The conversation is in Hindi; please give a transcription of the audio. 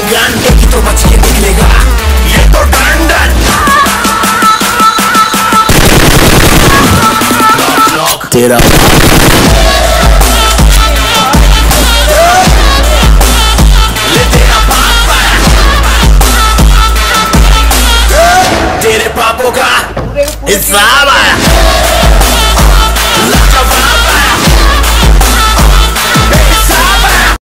गन देखी तो बच के निकलेगा, ये तो डंडन। तेरा तेरे पापों का हिसाब है।